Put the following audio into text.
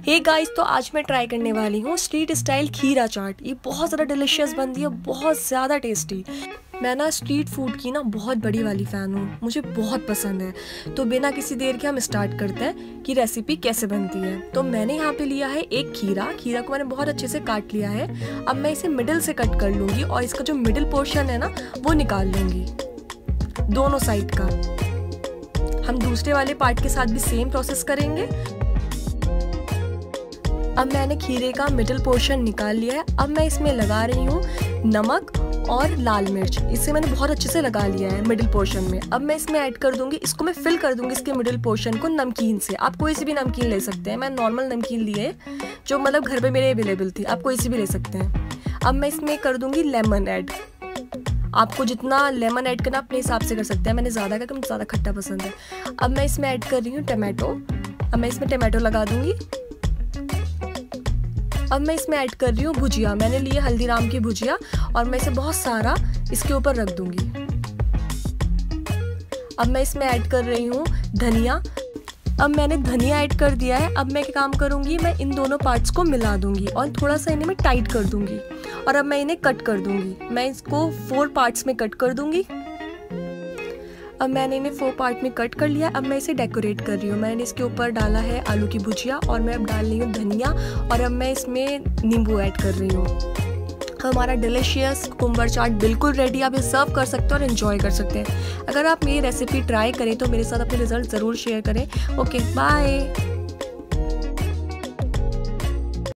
Hey guys, तो आज मैं ट्राई करने वाली हूँ स्ट्रीट स्टाइल खीरा चाट। ये बहुत ज़्यादा डिलीशियस बनती है, बहुत ज़्यादा टेस्टी। मैं ना स्ट्रीट फूड की ना बहुत बड़ी वाली फ़ैन हूँ, मुझे बहुत पसंद है। तो बिना किसी देर के हम स्टार्ट करते हैं कि रेसिपी कैसे बनती है। तो मैंने यहाँ पे लिया है एक खीरा को मैंने बहुत अच्छे से काट लिया है। अब मैं इसे मिडिल से कट कर लूँगी और इसका जो मिडिल पोर्शन है ना वो निकाल लूँगी, दोनों साइड का। हम दूसरे वाले पार्ट के साथ भी सेम प्रोसेस करेंगे। अब मैंने खीरे का मिडिल पोर्शन निकाल लिया है। अब मैं इसमें लगा रही हूँ नमक और लाल मिर्च। इसे मैंने बहुत अच्छे से लगा लिया है मिडिल पोर्शन में। अब मैं इसमें ऐड कर दूंगी, इसको मैं फिल कर दूंगी इसके मिडिल पोर्शन को नमकीन से। आप कोई सी भी नमकीन ले सकते हैं, मैं नॉर्मल नमकीन ली है जो मतलब घर पे मेरे अवेलेबल थी, आप कोई सी भी ले सकते हैं। अब मैं इसमें कर दूंगी लेमन ऐड। आपको जितना लेमन ऐड करना अपने हिसाब से कर सकते हैं, मैंने ज़्यादा करके मुझे ज़्यादा खट्टा पसंद है। अब मैं इसमें ऐड कर रही हूँ टमाटो। अब मैं इसमें टमाटो लगा दूंगी। अब मैं इसमें ऐड कर रही हूँ भुजिया। मैंने लिए हल्दीराम की भुजिया और मैं इसे बहुत सारा इसके ऊपर रख दूंगी। अब मैं इसमें ऐड कर रही हूँ धनिया। अब मैंने धनिया ऐड कर दिया है। अब मैं क्या काम करूँगी, मैं इन दोनों पार्ट्स को मिला दूंगी और थोड़ा सा इन्हें मैं टाइट कर दूंगी और अब मैं इन्हें कट कर दूंगी। मैं इसको 4 पार्ट्स में कट कर दूंगी। अब मैंने इन्हें 4 पार्ट में कट कर लिया। अब मैं इसे डेकोरेट कर रही हूँ। मैंने इसके ऊपर डाला है आलू की भुजिया और मैं अब डाल रही हूँ धनिया और अब मैं इसमें नींबू ऐड कर रही हूँ। हमारा डिलीशियस कुकुम्बर चाट बिल्कुल रेडी। आप ये सर्व कर सकते हैं और एंजॉय कर सकते हैं। अगर आप मेरी रेसिपी ट्राई करें तो मेरे साथ अपने रिजल्ट ज़रूर शेयर करें। Okay, bye.